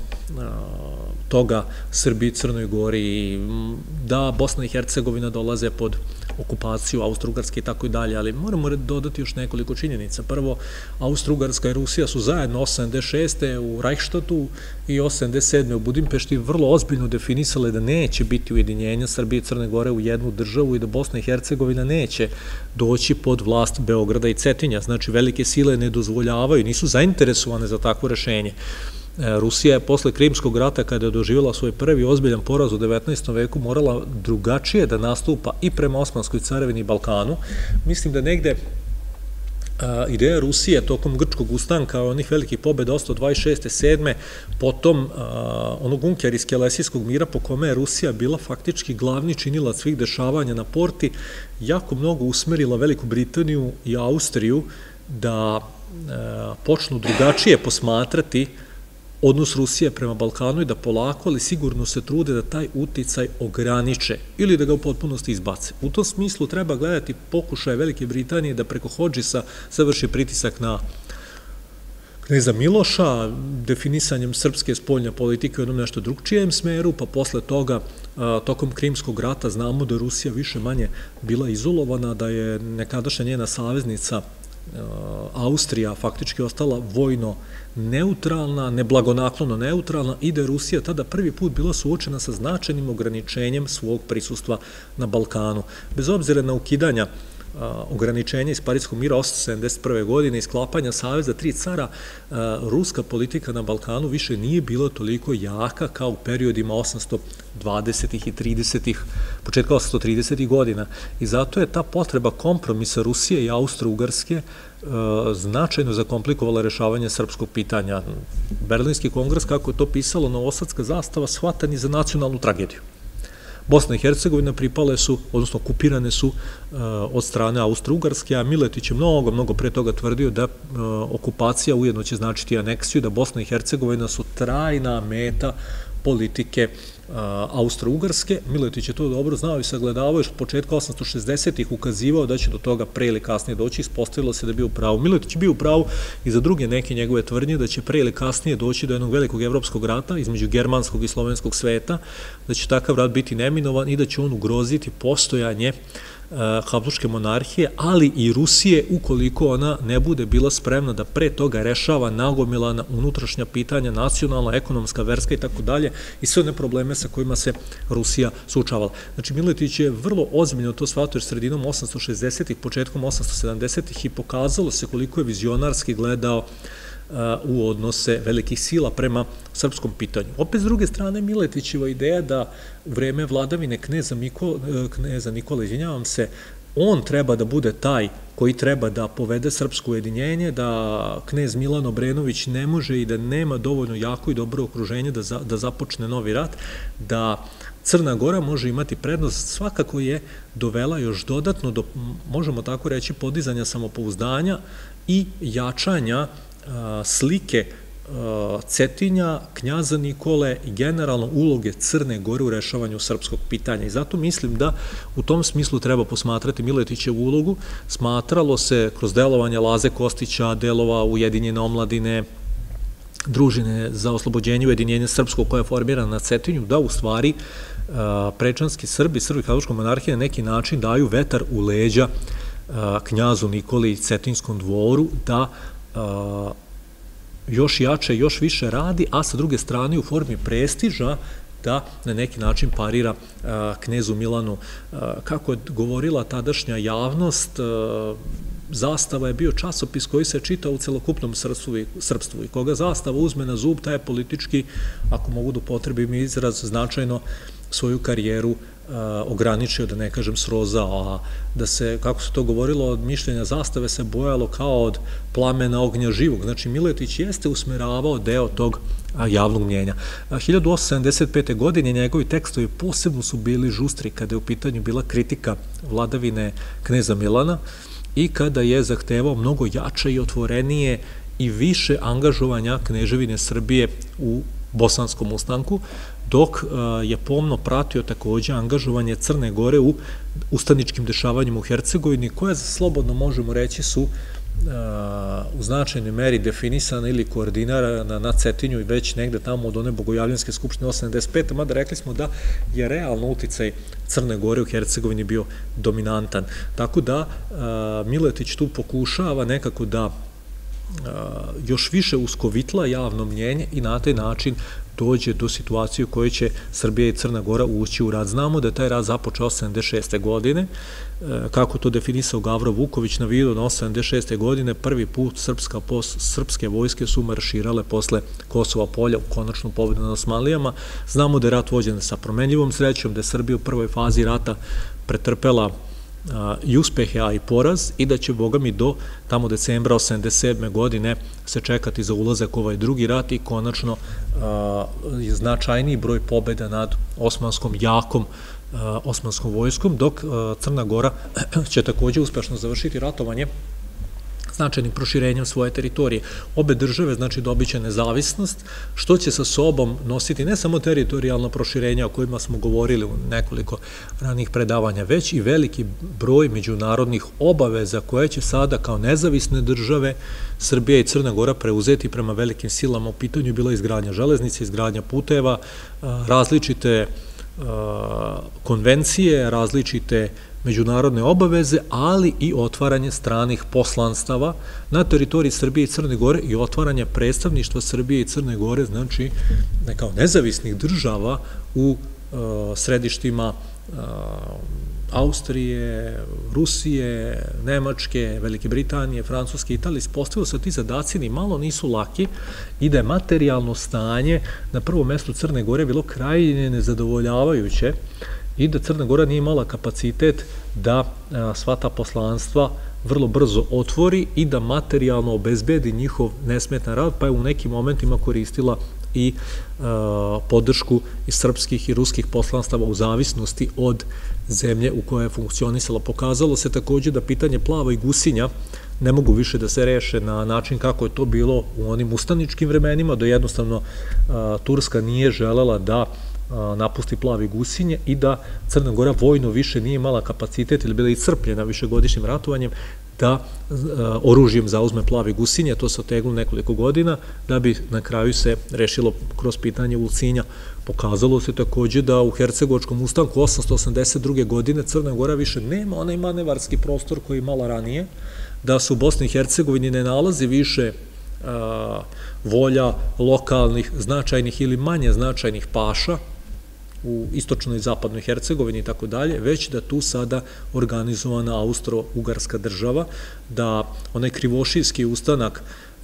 toga Srbiji, Crnoj Gori i da Bosna i Hercegovina dolaze pod okupaciju Austro-Ugarske i tako i dalje, ali moramo dodati još nekoliko činjenica. Prvo, Austro-Ugarska i Rusija su zajedno osamdeset šeste. u Reichstatu i osamdeset sedme. u Budimpešti vrlo ozbiljno definisale da neće biti ujedinjenja Srbije i Crne Gore u jednu državu i da Bosna i Hercegovina neće doći pod vlast Beograda i Cetinja. Znači, velike sile ne dozvoljavaju, nisu zainteresovane za takvo rešenje. Rusija je posle Krimskog rata, kada je doživjela svoj prvi ozbiljan poraz u devetnaestom veku, morala drugačije da nastupa i prema Osmanskoj carevini i Balkanu. Mislim da negde ideja Rusije tokom Grčkog ustanka, onih velikih pobjeda osto dvadeset šeste. sedme. potom onog Unkerijske-Lesijskog mira po kome je Rusija bila faktički glavni činilac svih dešavanja na porti, jako mnogo usmerila Veliku Britaniju i Austriju da počnu drugačije posmatrati odnos Rusije prema Balkanu i da polako, ali sigurno se trude da taj uticaj ograniče ili da ga u potpunosti izbace. U tom smislu treba gledati pokušaje Velike Britanije da preko Hodžisa završi pritisak na kneza Miloša, definisanjem srpske spoljne politike u jednom nešto drugčijem smeru, pa posle toga, tokom Krimskog rata, znamo da je Rusija više manje bila izolovana, da je nekadašnja njena saveznica Austrija faktički ostala vojno neutralna, neblagonaklono neutralna i da je Rusija tada prvi put bila suočena sa značajnim ograničenjem svog prisustva na Balkanu. Bez obzira na ukidanja ograničenja iz Parijskog mira osamsto sedamdeset prve. godine i sklapanja saveza tri cara, ruska politika na Balkanu više nije bila toliko jaka kao u periodima osamsto dvadesetih i tridesetih, početka osamsto tridesetih. godina. I zato je ta potreba kompromisa Rusije i Austro-Ugarske značajno zakomplikovala rešavanje srpskog pitanja. Berlinski kongres, kako je to pisalo, novosadska zastava, shvatan je za nacionalnu tragediju. Bosna i Hercegovina pripale su, odnosno okupirane su od strane Austro-Ugarske, a Miletić je mnogo, mnogo pre toga tvrdio da okupacija ujedno će značiti aneksiju, da Bosna i Hercegovina su trajna meta politike Austro-Ugarske. Miletić je to dobro znao i sagledavao, još od početka osamsto šezdesetih ukazivao da će do toga pre ili kasnije doći, ispostavilo se da je bio u pravu. Miletić je bio u pravu i za druge neke njegove tvrdnje da će pre ili kasnije doći do jednog velikog evropskog rata između germanskog i slovenskog sveta, da će takav rat biti neminovan i da će on ugroziti postojanje Habsburške monarhije, ali i Rusije, ukoliko ona ne bude bila spremna da pre toga rešava nagomilana unutrašnja pitanja, nacionalna, ekonomska, verska i tako dalje, i sve one probleme sa kojima se Rusija suočavala. Znači, Miletić je vrlo ozbiljno to shvatio jer sredinom osamsto šezdesetih, početkom osamsto sedamdesetih i pokazalo se koliko je vizionarski gledao u odnose velikih sila prema srpskom pitanju. Opet, s druge strane, Miletićeva ideja da u vreme vladavine kneza Nikole, izvinjavam se, on treba da bude taj koji treba da povede srpsko ujedinjenje, da knez Milan Obrenović ne može i da nema dovoljno jako i dobro okruženje da započne novi rat, da Crna Gora može imati prednost, svakako je dovela još dodatno do, možemo tako reći, podizanja samopouzdanja i jačanja slike Cetinja, knjaza Nikole i generalno uloge Crne Gore u rešavanju srpskog pitanja. I zato mislim da u tom smislu treba posmatrati Miletićevu ulogu. Smatralo se kroz delovanje Laze Kostića, delova Ujedinjene omladine, družine za oslobođenje ujedinjenja srpskog koja je formirana na Cetinju, da u stvari prečanski Srbi, Srbi Habsburške monarhije na neki način daju vetar u leđa knjazu Nikoli i Cetinskom dvoru da još jače, još više radi, a sa druge strane u formi prestiža da na neki način parira knezu Milanu. Kako je govorila tadašnja javnost, Zastava je bio časopis koji se čita u celokupnom srpstvu i koga Zastava uzme na zub, taj je politički, ako mogu da upotrebim izraz, značajno svoju karijeru ograničio, da ne kažem srozao, a da se, kako se to govorilo, od mišljenja zastave se bojalo kao od plamena ognja živog. Znači, Miletić jeste usmeravao deo tog javnog mnjenja. hiljadu osamsto sedamdeset pete. godine njegovi tekstovi posebno su bili žustri kada je u pitanju bila kritika vladavine kneza Milana i kada je zahtevao mnogo jače i otvorenije i više angažovanja Kneževine Srbije u Bosanskom ustanku, dok je pomno pratio takođe angažovanje Crne Gore u ustaničkim dešavanjima u Hercegovini, koje, slobodno možemo reći, su u značajnoj meri definisana ili koordinirana na Cetinju i već negde tamo od one Bogojavljanske skupštine osamdeset pete. mada rekli smo da je realno uticaj Crne Gore u Hercegovini bio dominantan. Tako da Miletić tu pokušava nekako da još više uskovitla javno mnjenje i na taj način dođe do situacije u kojoj će Srbija i Crna Gora ući u rat. Znamo da je taj rat započeo sedamdeset šeste. godine, kako to definisao Gavro Vuković na video na sedamdeset šeste. godine, prvi put srpske vojske su marširale posle Kosova polja u konačnu pobedu nad Osmanlijama. Znamo da je rat vođen sa promenljivom srećom, da je Srbija u prvoj fazi rata pretrpela i uspehe, a i poraz, i da će, boga mi, do tamo decembra osamdeset sedme. godine se čekati za ulazak ovaj drugi rat i konačno značajniji broj pobjeda nad osmanskom jakom osmanskom vojskom, dok Crna Gora će takođe uspešno završiti ratovanje značajnim proširenjem svoje teritorije. Obe države, znači, dobit će nezavisnost, što će sa sobom nositi ne samo teritorijalno proširenje o kojima smo govorili u nekoliko ranih predavanja, već i veliki broj međunarodnih obaveza koje će sada kao nezavisne države Srbija i Crna Gora preuzeti prema velikim silama. U pitanju je bila izgradnja železnice, izgradnja puteva, različite konvencije, različite međunarodne obaveze, ali i otvaranje stranih poslanstava na teritoriji Srbije i Crne Gore i otvaranje predstavništva Srbije i Crne Gore, znači kao nezavisnih država u središtima Austrije, Rusije, Nemačke, Velike Britanije, Francuske, Italije. Ispostavilo se da ti zadaci ni malo nisu laki i da je materijalno stanje na prvom mestu Crne Gore bilo krajnje nezadovoljavajuće i da Crna Gora nije imala kapacitet da sva ta poslanstva vrlo brzo otvori i da materijalno obezbedi njihov nesmetan rad, pa je u nekim momentima koristila i podršku iz srpskih i ruskih poslanstava u zavisnosti od zemlje u kojoj je funkcionisala. Pokazalo se takođe da pitanje plava i gusinja ne mogu više da se reše na način kako je to bilo u onim ustaničkim vremenima, da jednostavno Turska nije želela da napusti plavi gusinje i da Crna Gora vojno više nije imala kapacitet ili bila iscrpljena višegodišnjim ratovanjem da oružjem zauzme plavi gusinje. To se oteglo nekoliko godina da bi na kraju se rešilo kroz pitanje Ulcinja. Pokazalo se takođe da u Hercegovačkom ustanku osamsto osamdeset druge. godine Crna Gora više nema onaj manevarski prostor koji je imala ranije, da se u Bosni i Hercegovini ne nalazi više volja lokalnih, značajnih ili manje značajnih paša u istočnoj i zapadnoj Hercegovini i tako dalje, već da tu sada organizovana Austro-Ugarska država, da onaj krivošijski ustanak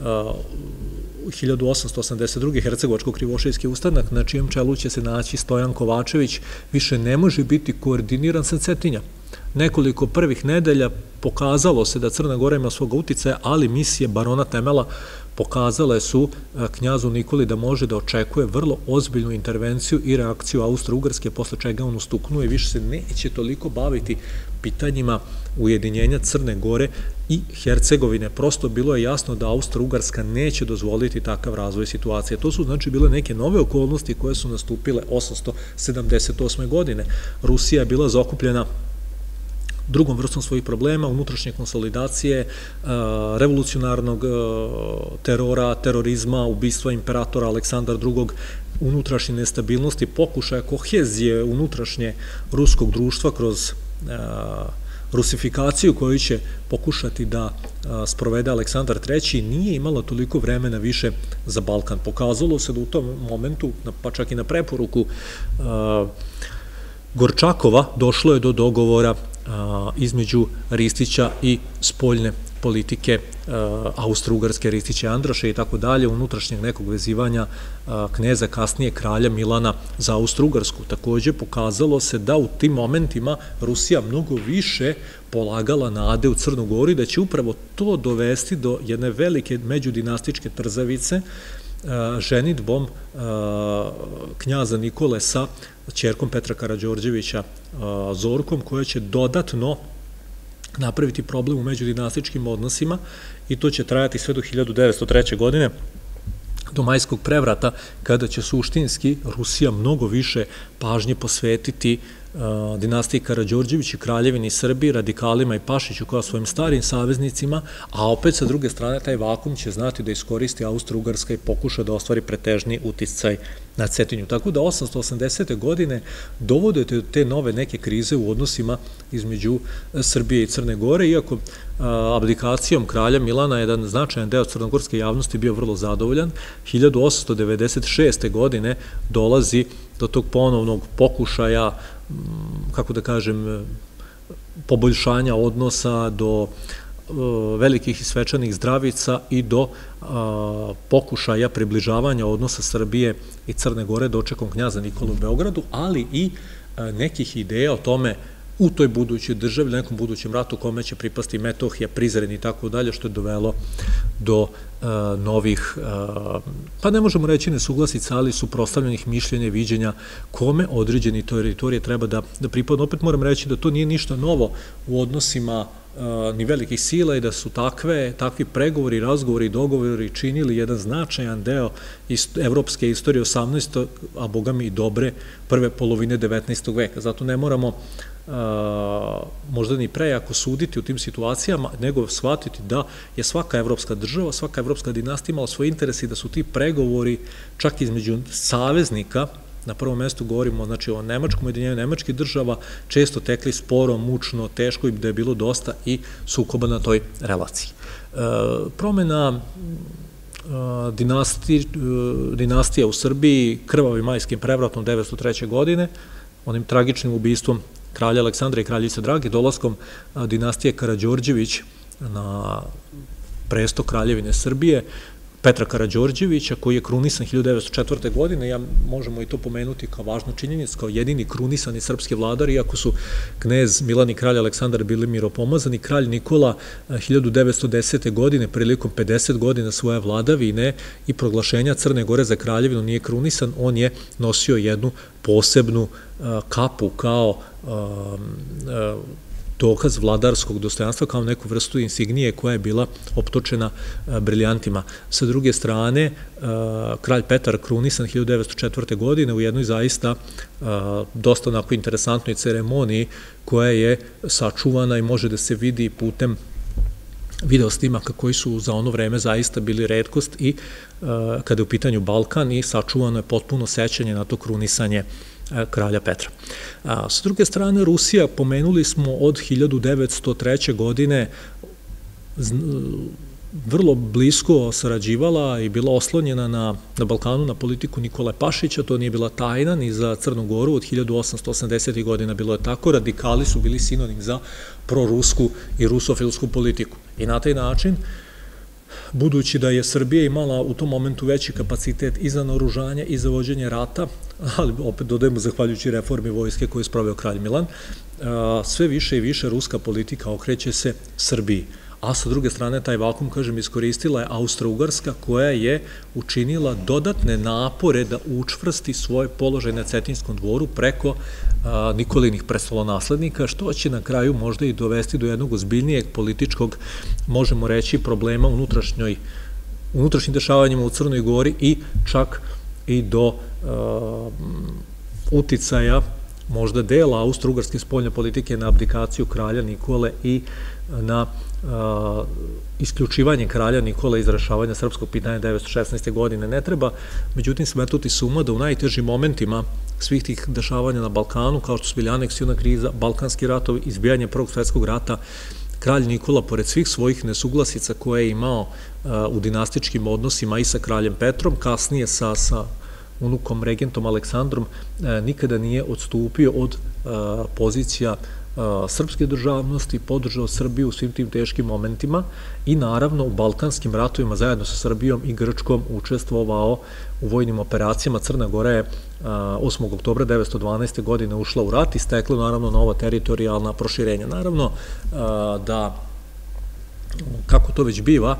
hiljadu osamsto osamdeset druge. Hercegovačko-krivošijski ustanak, na čijem čelu će se naći Stojan Kovačević, više ne može biti koordiniran sa Cetinja. Nekoliko prvih nedelja pokazalo se da Crna Gora ima svoga uticaja, ali misije barona Temela pokazale su knjazu Nikoli da može da očekuje vrlo ozbiljnu intervenciju i reakciju Austro-Ugarske, posle čega on ustuknuo i više se neće toliko baviti pitanjima ujedinjenja Crne Gore i Hercegovine. Prosto bilo je jasno da Austro-Ugarska neće dozvoliti takav razvoj situacije. To su znači bile neke nove okolnosti koje su nastupile osamsto sedamdeset osme. godine. Rusija je bila zaokupljena drugom vrstom svojih problema, unutrašnje konsolidacije, revolucionarnog terora, terorizma, ubistva imperatora Aleksandra drugog, unutrašnje nestabilnosti, pokušaja kohezije unutrašnje ruskog društva kroz rusifikaciju koju će pokušati da sprovede Aleksandar treći, nije imala toliko vremena više za Balkan. Pokazalo se da u tom momentu, pa čak i na preporuku Gorčakova, došlo je do dogovora između Ristića i spoljne politike Austro-Ugarske Ristića Andraša i tako dalje, unutrašnjeg nekog vezivanja kneza, kasnije kralja Milana za Austro-Ugarsku. Takođe pokazalo se da u tim momentima Rusija mnogo više polagala nade u Crnu Goru i da će upravo to dovesti do jedne velike međudinastičke trzavice ženidbom knjaza Nikole sa ćerkom Petra Karađorđevića Zorkom, koja će dodatno napraviti problem u međudinastičkim odnosima i to će trajati sve do hiljadu devetsto treće. godine, do majskog prevrata, kada će suštinski Rusija mnogo više pažnje posvetiti dinastiji Karađorđević i kraljevini Srbiji, radikalima i Pašiću kao svojim starim saveznicima, a opet sa druge strane taj vakum će znati da iskoristi Austro-Ugarska i pokuša da ostvari pretežni uticaj na Cetinju. Tako da osamsto osamdesete. godine dovodite do te nove neke krize u odnosima između Srbije i Crne Gore, iako abdikacijom kralja Milana jedan značajan deo crnogorske javnosti bio vrlo zadovoljan. hiljadu osamsto devedeset šeste. godine dolazi do tog ponovnog pokušaja, kako da kažem, poboljšanja odnosa, do velikih i svečanih zdravica i do pokušaja približavanja odnosa Srbije i Crne Gore dočekom knjaza Nikolu u Beogradu, ali i nekih ideja o tome u toj budućoj državi, nekom budućem ratu kome će pripasti Metohija, Prizren i tako dalje, što je dovelo do novih, pa ne možemo reći nesuglasica, ali suprotstavljenih mišljenja i viđenja kome određeni teritorije treba da pripadnu. Opet moram reći da to nije ništa novo u odnosima ni velikih sila i da su takve, takvi pregovori, razgovori i dogovori činili jedan značajan deo evropske istorije osamnaestog. a boga mi i dobre prve polovine devetnaestog. veka. Zato ne moramo možda ni prejako suditi u tim situacijama, nego shvatiti da je svaka evropska država, svaka evropska dinastija imala svoje interese i da su ti pregovori čak između saveznika, na prvom mestu govorimo znači o nemačkom ujedinjenju nemačkih država, često tekli sporo, mučno, teško i da je bilo dosta i sukoba na toj relaciji. Promena dinastija u Srbiji krvavim majskim prevratom devetsto treće. godine, onim tragičnim ubistvom kralja Aleksandra i kraljice Drage, dolaskom dinastije Karađorđević na presto kraljevine Srbije, Petra Karađorđevića, koji je krunisan hiljadu devetsto četvrte. godine, ja možemo i to pomenuti kao važnu činjenicu, kao jedini krunisani srpski vladar, iako su knez Milan i kralj Aleksandar bili miropomazani, kralj Nikola hiljadu devetsto desete. godine, prilikom pedeset godina svoje vladavine i proglašenja Crne Gore za kraljevinu nije krunisan, on je nosio jednu posebnu kapu kao dokaz vladarskog dostojanstva, kao neku vrstu insignije koja je bila optočena briljantima. Sa druge strane, kralj Petar krunisan hiljadu devetsto četvrte. godine u jednoj zaista dosta onako interesantnoj ceremoniji koja je sačuvana i može da se vidi putem video snimaka koji su za ono vreme zaista bili retkost i kada je u pitanju Balkan i sačuvano je potpuno sećanje na to krunisanje kralja Petra. Sa druge strane, Rusija, pomenuli smo, od hiljadu devetsto treće. godine vrlo blisko sarađivala i bila oslonjena na, na Balkanu na politiku Nikole Pašića, to nije bila tajna ni za Crnu Goru, od hiljadu osamsto osamdesetih. godina bilo je tako, radikali su bili sinonim za prorusku i rusofilsku politiku. I na taj način, budući da je Srbija imala u tom momentu veći kapacitet i za naoružanje i za vođenje rata, ali opet dodajemo zahvaljujući reformi vojske koju je sproveo kralj Milan, sve više i više ruska politika okreće se Srbiji. A sa druge strane, taj vakum, kažem, iskoristila je Austro-Ugarska, koja je učinila dodatne napore da učvrsti svoj položaj na Cetinskom dvoru preko Nikolinih prestolonaslednika, što će na kraju možda i dovesti do jednog ozbiljnijeg političkog, možemo reći, problema unutrašnjoj, unutrašnjim dešavanjima u Crnoj Gori i čak i do uticaja možda dela austro-ugarske spoljne politike na abdikaciju kralja Nikole i na isključivanje kralja Nikole iz rešavanja srpskog pitanja devetsto šesnaeste. godine. Ne treba, međutim, smetnuti suma da u najtežim momentima svih tih dešavanja na Balkanu, kao što su bili aneksiona kriza, balkanski ratovi, izbijanje Prvog svetskog rata, kralj Nikola, pored svih svojih nesuglasica koje je imao u dinastičkim odnosima i sa kraljem Petrom, kasnije sa, sa unukom regentom Aleksandrom, nikada nije odstupio od pozicija srpske državnosti, podržao Srbiju u svim tim teškim momentima i naravno u Balkanskim ratovima zajedno sa Srbijom i Grčkom učestvovao u vojnim operacijama. Crna Gora je osmog oktobra devetsto dvanaeste. godine ušla u rat i stekla naravno nova teritorijalna proširenja. Naravno da, kako to već biva,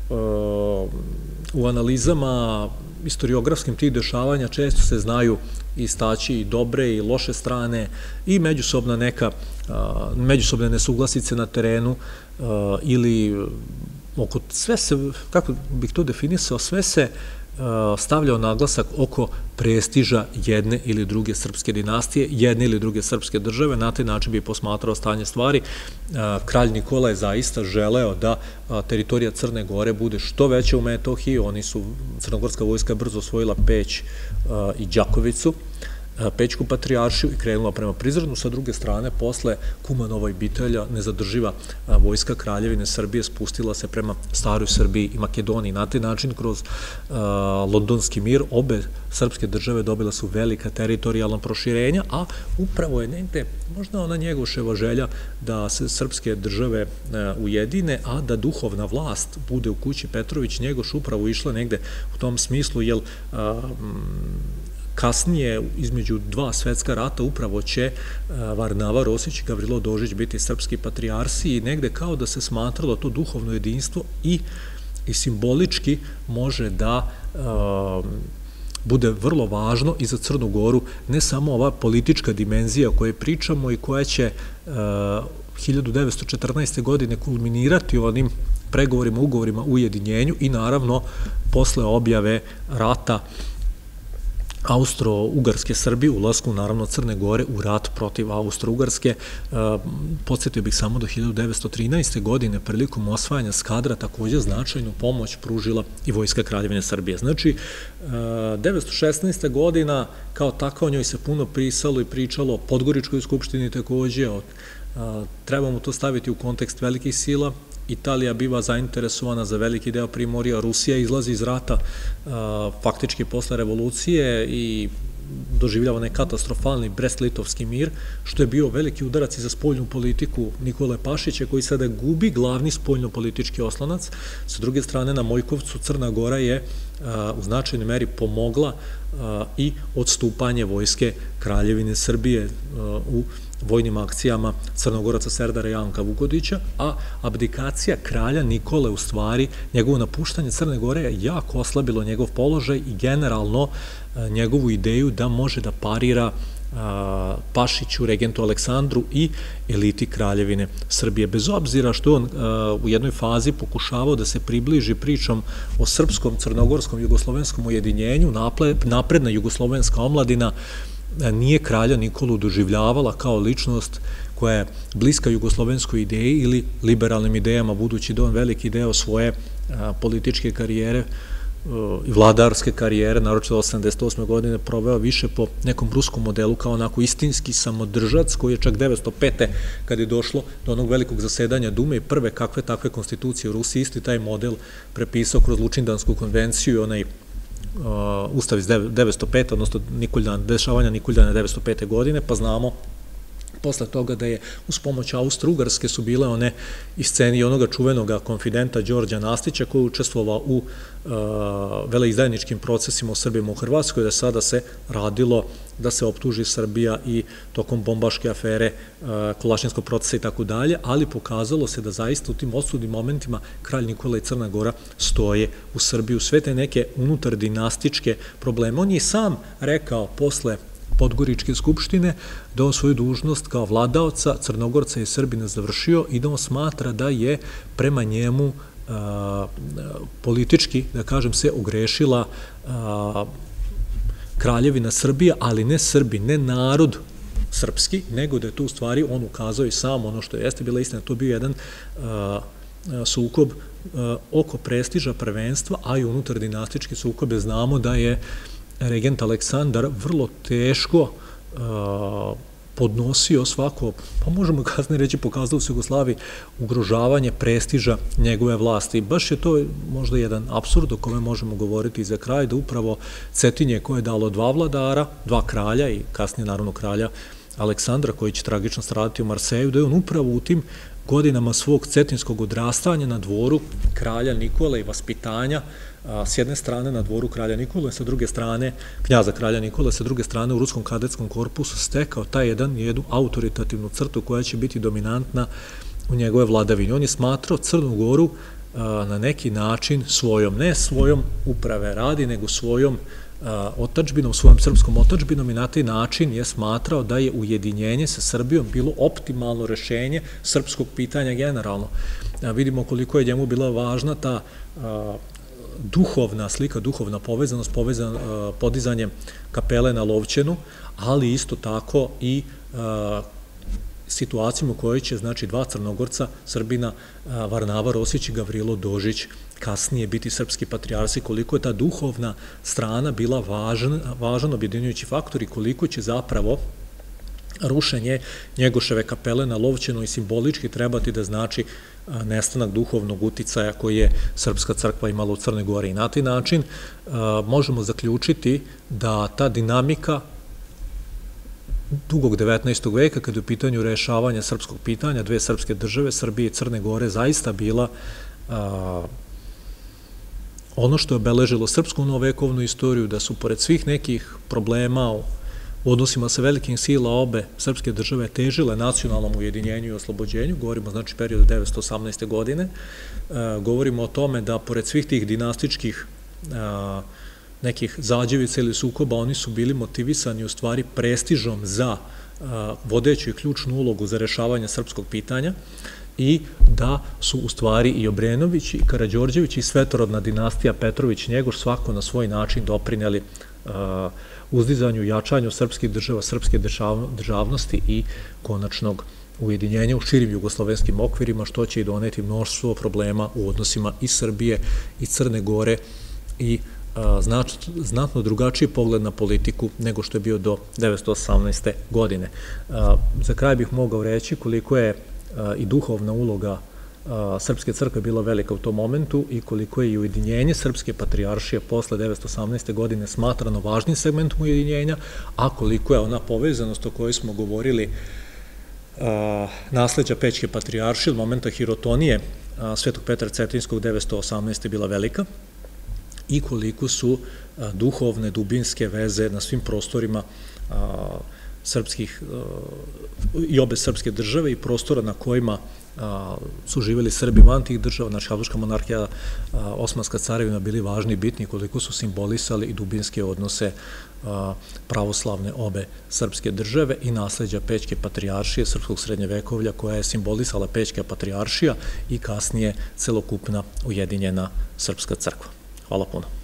u analizama istoriografskim tih dešavanja često se znaju istaći i dobre i loše strane i međusobna neka, međusobne nesuglasice na terenu ili oko sve se, kako bih to definisao, sve se stavljao naglasak oko prestiža jedne ili druge srpske dinastije, jedne ili druge srpske države. Na taj način bi posmatrao stanje stvari. Kralj Nikola je zaista želeo da teritorija Crne Gore bude što veća u Metohiji. Oni su, crnogorska vojska brzo osvojila Peć i Đakovicu, Pećku patrijaršiju i krenula prema Prizrenu. Sa druge strane, posle Kumanova i Bitelja, nezadrživa vojska Kraljevine Srbije spustila se prema staroj Srbiji i Makedoniji. Na taj način, kroz Londonski mir, obe srpske države dobila su velika teritorijalna proširenja, a upravo je negde možda ona Njegoševa želja da se srpske države ujedine, a da duhovna vlast bude u kući Petrović-Njegoš upravo išla negde u tom smislu, jer kasnije, između dva svetska rata, upravo će Varnava Rosić i Gavrilo Dožić biti srpski patrijarsi i negde kao da se smatralo to duhovno jedinstvo i simbolički može da bude vrlo važno i za Crnu Goru, ne samo ova politička dimenzija o kojoj pričamo i koja će hiljadu devetsto četrnaeste. godine kulminirati u onim pregovorima, ugovorima u ujedinjenju i naravno posle objave rata Austro-Ugarske Srbije, ulasku naravno Crne Gore u rat protiv Austro-Ugarske. Podsjetio bih samo da hiljadu devetsto trinaeste. godine prilikom osvajanja Skadra takođe značajnu pomoć pružila i vojska Kraljevine Srbije. Znači, devetsto šesnaesta. godina kao takva, o njoj se puno pisalo i pričalo, o Podgoričkoj skupštini takođe, trebamo to staviti u kontekst velikih sila. Italija biva zainteresovana za veliki deo Primorja, Rusija izlazi iz rata faktički posle revolucije i doživljava onaj katastrofalni Brest-Litovski mir, što je bio veliki udarac i za spoljnu politiku Nikole Pašića, koji sada gubi glavni spoljno-politički oslonac. Sa druge strane, na Mojkovcu Crna Gora je u značajnoj meri pomogla i odstupanje vojske Kraljevine Srbije u vojnim akcijama Crnogoraca Serdara Janka Vukodića, a abdikacija kralja Nikole, u stvari, njegovo napuštanje Crne Gore je jako oslabilo njegov položaj i generalno njegovu ideju da može da parira Pašiću, regentu Aleksandru i eliti Kraljevine Srbije. Bez obzira što on u jednoj fazi pokušavao da se približi pričom o srpskom, crnogorskom, jugoslovenskom ujedinjenju, napredna jugoslovenska omladina nije kralja Nikolu doživljavala kao ličnost koja je bliska jugoslovenskoj ideji ili liberalnim idejama, budući da on veliki deo svoje političke karijere i vladarske karijere, naročito osamdeset osme. godine, proveo više po nekom ruskom modelu, kao onako istinski samodržac, koji je čak devetsto pete. kad je došlo do onog velikog zasedanja Dume i prve kakve takve konstitucije u Rusiji, isti taj model prepisao kroz Lučindansku konvenciju i onaj Ustav iz devetsto pete. odnosno dešavanja Nikoljana devetsto pete. godine, pa znamo posle toga da je uz pomoć Austro-Ugarske su bile one i sceni onoga čuvenoga konfidenta Đorđa Nastića, koji je učestvovao u veleizdajničkim procesima u Srbima u Hrvatskoj, da sada se radilo da se optuži Srbija i tokom bombaške afere, Kolašinskog procesa i tako dalje, ali pokazalo se da zaista u tim odsudnim momentima kralj Nikola i Crna Gora stoje u Srbiju. Sve te neke unutar dinastičke probleme. On je sam rekao posle Podgoričke skupštine da on svoju dužnost kao vladaoca Crnogorca i Srbina završio i da on smatra da je prema njemu politički, da kažem, se ogrešila Kraljevina Srbija, ali ne Srbi, ne narod srpski, nego da je to u stvari on ukazao i sam ono što jeste bila istina. To je bio jedan sukob oko prestiža prvenstva, a i unutar dinastičke sukobe. Znamo da je regent Aleksandar vrlo teško podnosio svako, pa možemo kasnije reći, pokazalo se u Jugoslaviji ugrožavanje prestiža njegove vlasti. Baš je to možda jedan apsurd o kome možemo govoriti za kraj, da upravo Cetinje koje je dalo dva vladara, dva kralja i kasnije naravno kralja Aleksandra, koji će tragično stradati u Marseju, da je on upravo u tim godinama svog cetinskog odrastanja na dvoru kralja Nikole i vaspitanja, s jedne strane na dvoru kralja Nikole, sa druge strane knjaza kralja Nikole, sa druge strane u Ruskom kadetskom korpusu stekao taj jedan, jednu autoritativnu crtu koja će biti dominantna u njegove vladavini. On je smatrao Crnu Goru na neki način svojom, ne svojom uprave radi, nego svojom otadžbinom, svojom srpskom otadžbinom i na taj način je smatrao da je ujedinjenje sa Srbijom bilo optimalno rešenje srpskog pitanja generalno. Vidimo koliko je njemu bila važna ta duhovna slika, duhovna povezanost, podizanje kapele na Lovćenu, ali isto tako i situacijom u kojoj će, znači, dva Crnogorca, Srbina, Varnava Rosić i Gavrilo Dožić, kasnije biti srpski patrijarsi, koliko je ta duhovna strana bila važan objedinjujući faktor i koliko će zapravo rušenje Njegoševe kapele na Lovćenu i simbolički trebati da znači nestanak duhovnog uticaja koji je Srpska crkva imala u Crnoj Gori. I na taj način možemo zaključiti da ta dinamika dugog devetnaestog veka, kada je u pitanju rešavanja srpskog pitanja, dve srpske države, Srbije i Crne Gore, zaista bila ono što je obeležilo srpsku novovekovnu istoriju, da su pored svih nekih problema u odnosima sa velikim sila obe srpske države težile nacionalnom ujedinjenju i oslobođenju, govorimo znači periodu devetsto osamnaeste. godine, govorimo o tome da pored svih tih dinastičkih nekih zađevica ili sukoba, oni su bili motivisani u stvari prestižom za vodeću i ključnu ulogu za rešavanje srpskog pitanja i da su u stvari i Obrenović i Karađorđević i svetorodna dinastija Petrović-Njegoš svako na svoj način doprineli uzdizanju i jačanju srpskih država, srpske državnosti i konačnog ujedinjenja u širim jugoslovenskim okvirima, što će i doneti mnoštvo problema u odnosima i Srbije i Crne Gore i znatno drugačiji pogled na politiku nego što je bio do devetsto osamnaeste. godine. Za kraj bih mogao reći koliko je i duhovna uloga Srpske crkve bila velika u tom momentu i koliko je i ujedinjenje Srpske patrijaršije posle devetsto osamnaeste. godine smatrano važnim segmentom ujedinjenja, a koliko je ona povezanost o kojoj smo govorili nasleđa Pećke patrijaršije od momenta hirotonije Svetog Petra Cetinjskog devetsto osamnaeste. bila velika i koliko su duhovne, dubinske veze na svim prostorima srpskih i obe srpske države i prostora na kojima su živjeli Srbi van tih država, znači Habsburška monarhija, Osmanska carevina bili važni i bitni, koliko su simbolisali i dubinske odnose pravoslavne obe srpske države i nasleđa Pećke patrijaršije srpskog srednjevekovlja koja je simbolisala Pećka patrijaršija i kasnije celokupna ujedinjena srpska crkva. Hvala puno.